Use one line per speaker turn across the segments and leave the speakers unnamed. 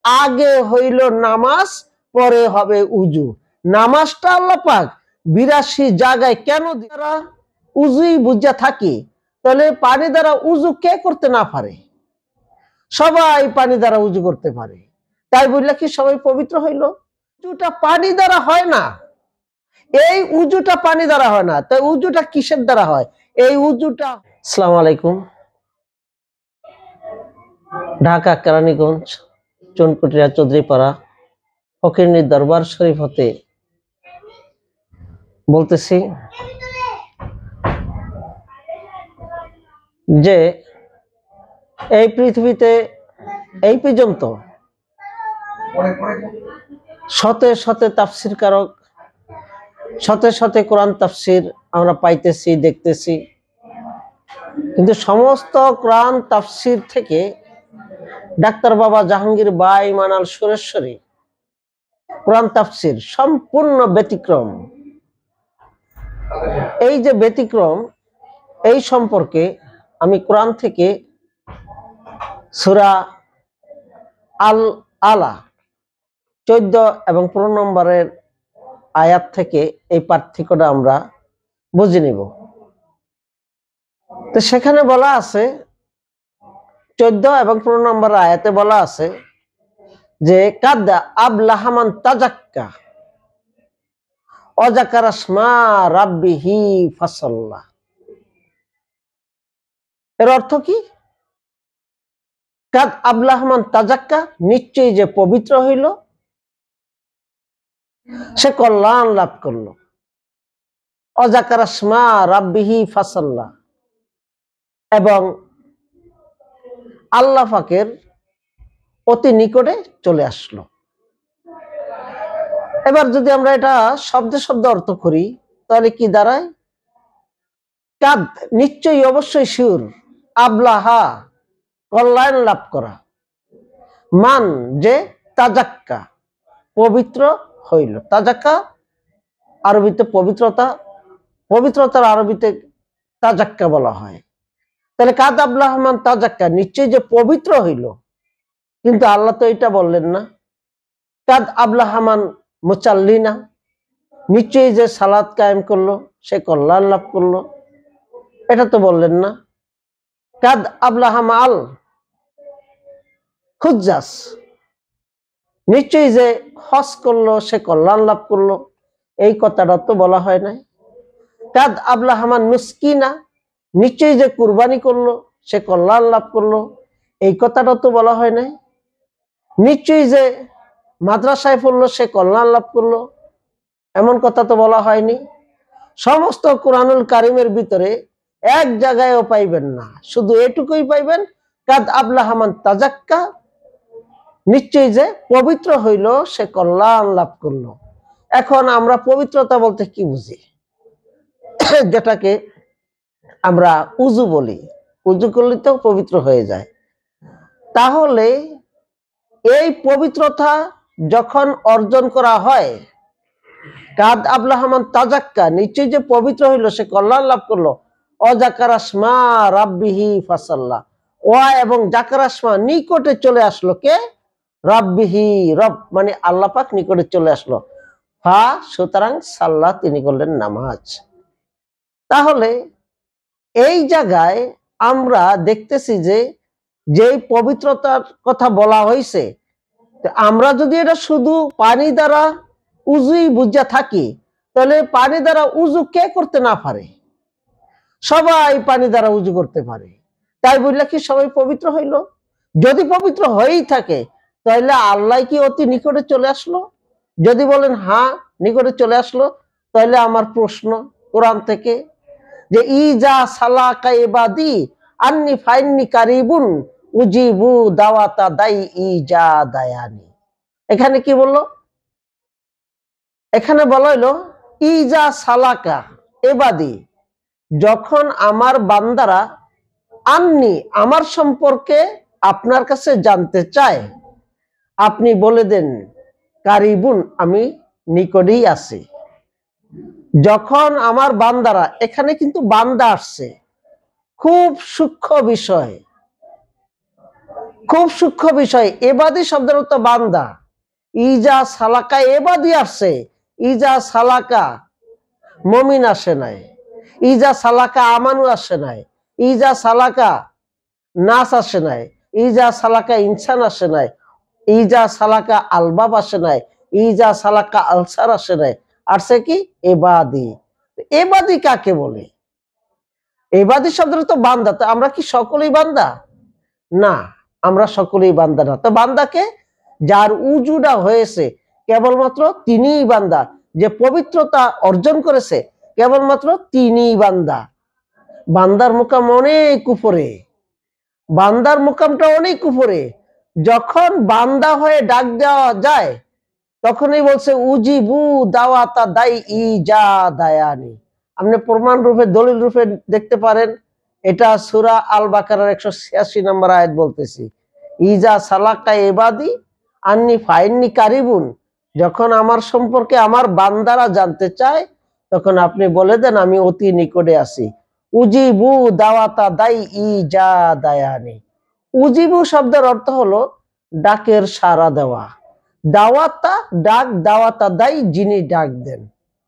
আগে হইল নামাজ, পরে হবে উজু। নামাজটা আল্লাহ পাক 82 জায়গায় কেন দ্বারা উজুই বুঝা থাকি, তাহলে পানি দ্বারা উজু কে করতে না পারে? সবাই পানি দ্বারা উজু করতে পারে, তাই বললে কি সবাই পবিত্র হইল? উজুটা পানি দ্বারা হয় না, এই উজুটা পানি দ্বারা হয় না, তাই উজুটা কিসের দ্বারা হয়? এই উজুটা। আসসালামু আলাইকুম। ঢাকা কেরানীগঞ্জ চুনকুটিয়া চৌধুরীপাড়া ফকিরনী দরবার শরীফ হতে বলতেছি যে এই পৃথিবীতে এই পর্যন্ত শতে শতে তাফসির কারক, শতে শতে কোরআন তাফসির আমরা পাইতেছি, দেখতেছি, কিন্তু সমস্ত কোরআন তাফসির থেকে ডাক্তার বাবা জাহাঙ্গীর বাই মানাল সুরেশ্বরী কোরআন তাফসির সম্পূর্ণ ব্যতিক্রম। এই যে ব্যতিক্রম, এই সম্পর্কে আমি কোরআন থেকে সূরা আল আলা 14 এবং 15 নম্বরের আয়াত থেকে এই পার্থক্যটা আমরা বুঝে নিব। তো সেখানে বলা আছে, 14 এবং 15 নম্বর আয়াতে বলা আছে যে কাদ আবলাহামান তাজাক্কা অযাকার আসমা রাব্বিহি ফাসাল্লাহ। এর অর্থ কি? কাদ আবলাহামান তাজাক্কা, নিশ্চয়ই যে পবিত্র হইল, সে কল্যাণ লাভ করলো। অযাকার আসমা রাব্বিহি ফাসাল্লাহ, এবং আল্লাহ পাকের অতি নিকটে চলে আসলো। এবার যদি আমরা এটা শব্দে শব্দ অর্থ করি, তাহলে কি দাঁড়ায়? কাদ নিশ্চয়ই, অবশ্যই, শিউর, আবলাহা কল্যাণ লাভ করা, মান যে তাজাক্কা পবিত্র হইল। তাজাক্কা আরবিতে পবিত্রতা, পবিত্রতার আরবিতে তাজাক্কা বলা হয়। তাহলে কাদ আবলাহমান তাজাক্কা, নিশ্চয়ই যে পবিত্র হইল, কিন্তু আল্লাহ তো এটা বললেন না। কাদ আবলাহমান মুচাল্লিনা, নিশ্চয়ই যে সালাত কায়েম করলো সে কল্যাণ লাভ করলো, এটা তো বললেন না। কাদ আবলাহাম আল খুজ্জাস, নিশ্চয়ই যে হজ করলো সে কল্যাণ লাভ করলো, এই কথাটা তো বলা হয় নাই। কাদ আবলাহামান নুসকিনা, নিশ্চয়ই যে কুরবানি করলো সে কল্যাণ লাভ করলো, এই কথাটা তো বলা হয় নাই। নিশ্চয়ই যে মাদ্রাসায় পড়লো সে কল্যাণ লাভ করলো, এমন কথা তো বলা হয়নি। সমস্ত কোরআনুল কারিমের ভিতরে এক জায়গায়ও পাইবেন না, শুধু এটুকুই পাইবেন, কাদ আবলাহামান তাজাক্কা, নিশ্চয়ই যে পবিত্র হইল সে কল্যাণ লাভ করলো। এখন আমরা পবিত্রতা বলতে কি বুঝি? যেটাকে আমরা উজু বলি, উজু করলে তো পবিত্র হয়ে যায়। তাহলে এই পবিত্রতা যখন অর্জন করা হয়, কাদ আবলাহামান তাজাক্কা, নিশ্চয়ই যে পবিত্র হইল সে কল্যাণ লাভ করলো, অযাকার আসমা রাব্বিহি ফাসাল্লাহ, ওয়া এবং যাকার আসমা নিকটে চলে আসলো। কে? রাব্বিহি, রব মানে আল্লাহ পাক নিকটে চলে আসলো। ফা সুতরাং সাল্লাহ, তিনি করলেন নামাজ। তাহলে এই জায়গায় আমরা দেখতেছি যে যেই পবিত্রতার কথা বলা হয়েছে, আমরা যদি এটা শুধু পানি দ্বারা উজুই বুঝা থাকি, তাহলে পানি দ্বারা উজু কে করতে না পারে? সবাই পানি দ্বারা উজু করতে পারে, তাই বললে কি সবাই পবিত্র হইল? যদি পবিত্র হয়েই থাকে, তাহলে আল্লাহ কি অতি নিকটে চলে আসলো? যদি বলেন হ্যাঁ নিকটে চলে আসলো, তাহলে আমার প্রশ্ন কোরআন থেকে যে ইজা সালাকা ইবাদি আন্নি ফাইন্নি কারিবুন উজিবু দাওয়াতা দাই ইজা দায়ানি, এখানে কি বললো? এখানে বলা হইলো ইজা সালাকা এবাদি, যখন আমার বান্দারা আন্নি আমার সম্পর্কে আপনার কাছে জানতে চায়, আপনি বলে দেন কারিবুন আমি নিকটেই আছি। যখন আমার বান্দারা, এখানে কিন্তু বান্দা আসছে, খুব সূক্ষ্ম বিষয়। খুব সূক্ষ্ম বিষয়। এবাদি শব্দের অর্থ বান্দা। ইজা সালাকা এবাদি আসছে, ইজা সালাকা মমিন আসে নাই, ইজা সালাকা আমানু আসে নাই, ইজা সালাকা নাস আসে নাই, ইজা সালাকা ইনসান আসে নাই, ইজা সালাকা আলবাব আসে নাই, ইজা সালাকা আলসার আসে নাই, আসছে কি এবাদি। এবাদি কাকে বলে? এবাদি শব্দের তো বান্দা। তো আমরা কি সকলেই বান্দা? না, আমরা সকলেই বান্দা না। তো বান্দাকে? যার উজুটা হয়েছে কেবলমাত্র তিনিই বান্দা, যে পবিত্রতা অর্জন করেছে কেবলমাত্র তিনিই বান্দা। বান্দার মুকাম অনেক উপরে, বান্দার মুকামটা অনেক উপরে। যখন বান্দা হয়ে ডাক দেওয়া যায় তখনই বলছে উজিবু দাওয়াতা দাই ইজা দায়ানি। আপনি প্রমাণ রূপে দলিল রূপে দেখতে পারেন। এটা সূরা আল বাকারার 186 নম্বর আয়াত বলতেছি, ইজা সালাকা ইবাদি আন্নি ফাইন্নি কারিবুন। যখন আমার সম্পর্কে আমার বান্দারা জানতে চায় তখন আপনি বলে দেন আমি অতি নিকটে আছি। উজিবু দাওয়াতা দাই ইজা দায়ানি। উজিবু শব্দের অর্থ হলো ডাকের সাড়া দেওয়া। দাওয়াতা ডাক, দাওয়াতা দাই যিনি ডাক দেন।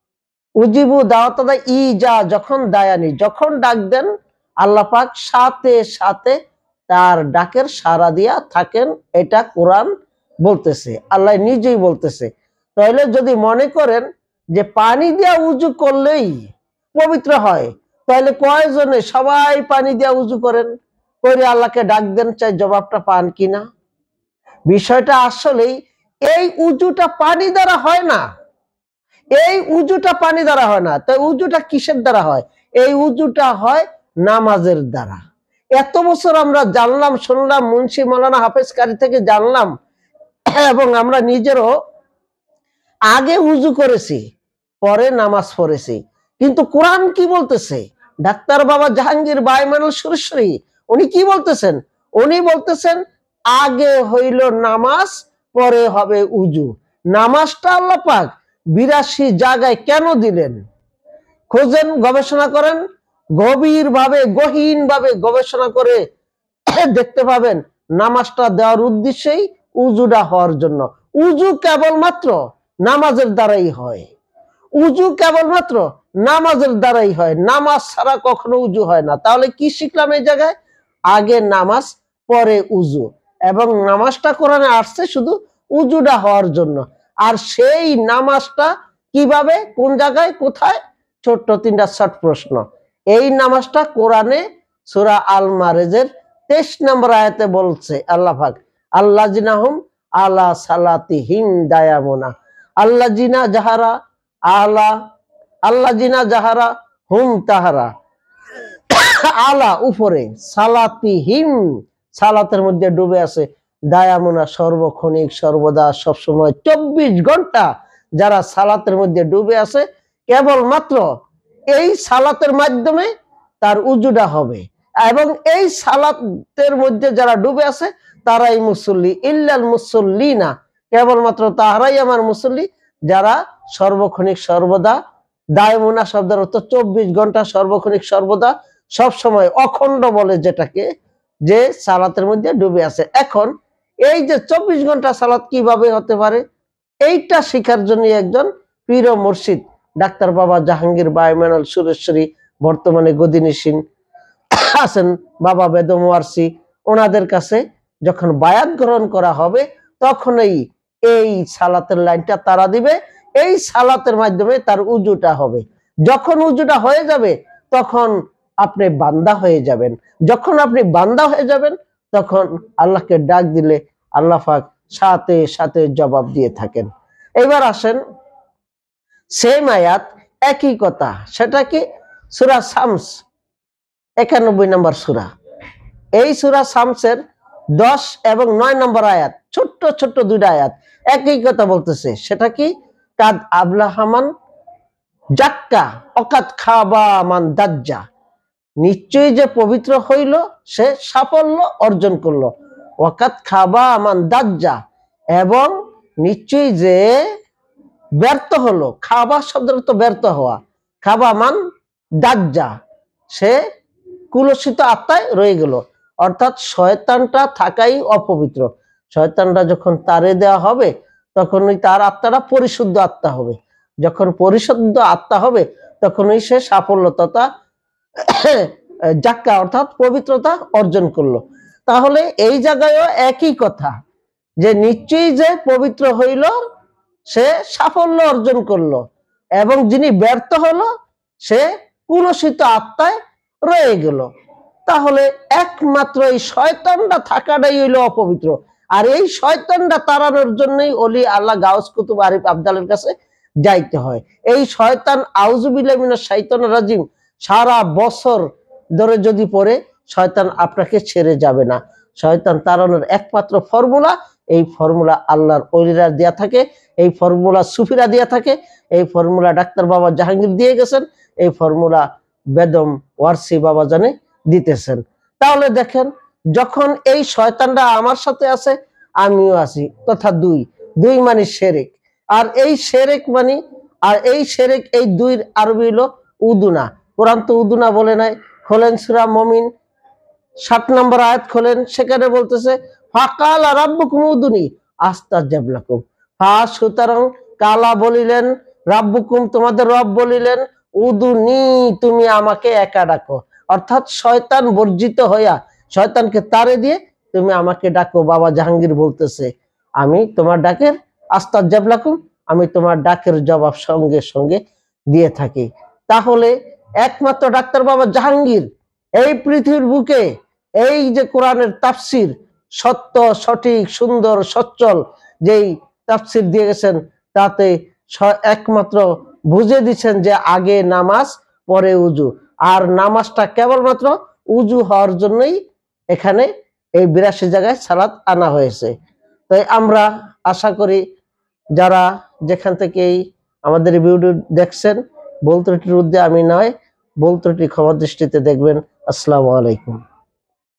উজিবু দাওয়াতা দাই ইজা যখন দায়ানি, যখন ডাক দেন আল্লাহ পাক সাথে সাথে তার ডাকের সাড়া দিয়া থাকেন। এটা কোরআন বলতেছে, আল্লাহ নিজেই বলতেছে। তাহলে যদি মনে করেন যে পানি দিয়া উজু করলেই পবিত্র হয়, তাহলে কয়জনে সবাই পানি দিয়া উজু করেন, করে আল্লাহকে ডাক দেন, চাই জবাবটা পান কিনা? বিষয়টা আসলেই এই উজুটা পানি দ্বারা হয় না, এই উজুটা পানি দ্বারা হয় না। তাই উজুটা কিসের দ্বারা হয়? এই উজুটা হয় নামাজের দ্বারা। এত বছর আমরা জানলাম, শুনলাম, মুন্সি মাওলানা হাফেজ কারি থেকে জানলাম, এবং আমরা নিজেরও আগে উজু করেছি, পরে নামাজ পড়েছি। কিন্তু কোরআন কি বলতেছে? ডাক্তার বাবা জাহাঙ্গীর বায়মানুল সুরেশ্বরী উনি কি বলতেছেন? উনি বলতেছেন আগে হইল নামাজ, পরে হবে উজু। নামাজটা আল্লাহ পাক 82 জায়গায় কেন দিলেন? খোঁজেন, গবেষণা করেন, গভীরভাবে গহীনভাবে গবেষণা করে দেখতে পাবেন নামাজটা দেওয়ার উদ্দেশ্যেই উজুটা হওয়ার জন্য। উজু কেবলমাত্র নামাজের দ্বারাই হয়, উজু কেবলমাত্র নামাজের দ্বারাই হয়, নামাজ ছাড়া কখনো উজু হয় না। তাহলে কি শিখলাম এই জায়গায়? আগে নামাজ পরে উজু, এবং নামাজটা কোরআনে আসছে শুধু উজুটা হওয়ার জন্য। আর সেই নামাজটা কিভাবে, কোন জায়গায়, কোথায়? ছোট্ট 3টা শর্ট প্রশ্ন। এই নামাজটা কোরআনে সূরা আল মারেজের 23 নম্বর আয়াতে বলছে আল্লাহ পাক, আল্লাযিনাহুম আলা সালাতিহিম দায়ামুনা। আল্লাযিনা যাহারা আলা, আল্লাযিনা যাহারা হুম তাহারা, আলা উপরে, সালাতিহিম সালাতের মধ্যে ডুবে আছে, দায়ামুনা সর্বক্ষণিক সর্বদা সবসময় 24 ঘন্টা যারা সালাতের মধ্যে ডুবে আছে, কেবলমাত্র এই সালাতের মাধ্যমে তার উজুটা হবে। এবং এই সালাতের মধ্যে যারা ডুবে আছে তারাই মুসল্লি, ইল্লাল মুসল্লিনা, কেবলমাত্র তাহারাই আমার মুসল্লি যারা সর্বক্ষণিক সর্বদা, দায়মুনা শব্দের অর্থ 24 ঘন্টা, সর্বক্ষণিক সর্বদা, সব সময়, অখণ্ড বলে যেটাকে, যে সালাতের মধ্যে ডুবে আছে। এখন এই যে 24 ঘন্টা সালাত কিভাবে হতে পারে, এইটা শেখার জন্য একজন পীর ও মুর্শিদ ডাক্তার বাবা জাহাঙ্গীর বায়মানুল সুরেশ্বরী, বর্তমানে গদিনিসীন আছেন বাবা বেদম ওয়ারসি, ওনাদের কাছে যখন বায়াত গ্রহণ করা হবে তখনই এই সালাতের লাইনটা তারা দিবে। এই সালাতের মাধ্যমে তার উজুটা হবে। যখন উজুটা হয়ে যাবে তখন আপনি বান্দা হয়ে যাবেন। যখন আপনি বান্দা হয়ে যাবেন তখন আল্লাহকে ডাক দিলে আল্লাহ পাক সাথে সাথে জবাব দিয়ে থাকেন। এবার আসেন সেম আয়াত, একই কথা, সেটা কি? সূরা শামস 91 নম্বর সূরা। এই সূরা শামসের 10 এবং 9 নম্বর আয়াত, ছোট্ট ছোট্ট 2টা আয়াত একই কথা বলতেছে। সেটা কি? কাদ আবলাহামান জাক্কা অকাত খাবা মান দাজ্জা। নিশ্চয়ই যে পবিত্র হইল সে সাফল্য অর্জন করলো। ওয়াকাত খাবা মান দাজ্জা, এবং নিশ্চয়ই যে ব্যর্থ হলো। খাবা শব্দের অর্থ ব্যর্থ হওয়া, খাবা মান দাজ্জা, সে কুলসিত আত্মায় রয়ে গেল। অর্থাৎ শয়তানটা থাকাই অপবিত্র। শয়তানটা যখন তারে দেওয়া হবে তখনই তার আত্মাটা পরিশুদ্ধ আত্মা হবে। যখন পরিশুদ্ধ আত্মা হবে তখনই সে সাফল্যতা জাক্কা অর্থাৎ পবিত্রতা অর্জন করলো। তাহলে এই জায়গায়ও একই কথা, যে নিশ্চয়ই যে পবিত্র হইল সে সাফল্য অর্জন করলো, এবং যিনি ব্যর্থ হলো সে কুলসিত আত্মায় রয়ে গেল। তাহলে একমাত্র এই শয়তানটা থাকাটাই হইলো অপবিত্র। আর এই শয়তানটা তাড়ানোর জন্যই অলি আল্লাহ গাউস কুতুব আরিফ আবদালের কাছে যাইতে হয়। এই শয়তান আউযুবিল্লাহি মিনাশ শাইতানির রাজিম সারা বছর ধরে যদি পড়ে, শয়তান আপনাকে ছেড়ে যাবে না। শয়তান তাড়ানোর একমাত্র ফর্মুলা, এই ফর্মুলা আল্লাহর ওলিরা দেয়া থাকে, এই ফর্মুলা সুফিরা দেয়া থাকে, এই ফর্মুলা ডাক্তার বাবা জাহাঙ্গীর দিয়ে গেছেন, এই ফর্মুলা বেদম ওয়ারসি বাবা জানে দিতেছেন। তাহলে দেখেন, যখন এই শয়তানরা আমার সাথে আছে আমিও আছি, তথা দুই মানে শিরক। আর এই শিরক মানে, আর এই শিরক, এই দুইয়ের আরবি হলো উদুনা। কোরআন তো উদুনা বলে নাই। খোলেন সূরা মুমিন 7 নম্বর আয়াত খোলেন, সেখানে বলতেছে ফাকাল রাব্বুকুম উদুনি আস্তাজাব লাকুম। সুতরাং কালা বলিলেন, রাব্বুকুম তোমাদের রব বলিলেন, উদুনি তুমি আমাকে একা ডাকো। অর্থাৎ শয়তান বর্জিত হইয়া, শয়তানকে তাড়ে দিয়ে তুমি আমাকে ডাকো। বাবা জাহাঙ্গীর বলতেছে আমি তোমার ডাকের আস্তাজাব লাকুম, আমি তোমার ডাকের জবাব সঙ্গে সঙ্গে দিয়ে থাকি। তাহলে একমাত্র ডাক্তার বাবা জাহাঙ্গীর এই পৃথিবীর বুকে এই যে কোরআনের তাফসির, সত্য সঠিক সুন্দর সচ্ছল যেই তাফসির দিয়ে গেছেন, তাতে একমাত্র বুঝে দিচ্ছেন যে আগে নামাজ পরে উজু, আর নামাজটা কেবলমাত্র উজু হওয়ার জন্যই এখানে এই 82 জায়গায় সালাত আনা হয়েছে। তাই আমরা আশা করি যারা যেখান থেকেই আমাদের ভিডিও দেখছেন, ভুল ত্রুটির উদ্দে আমি নয়, ভুল ত্রুটি ক্ষমা দৃষ্টিতে দেখবেন। আসসালামু আলাইকুম।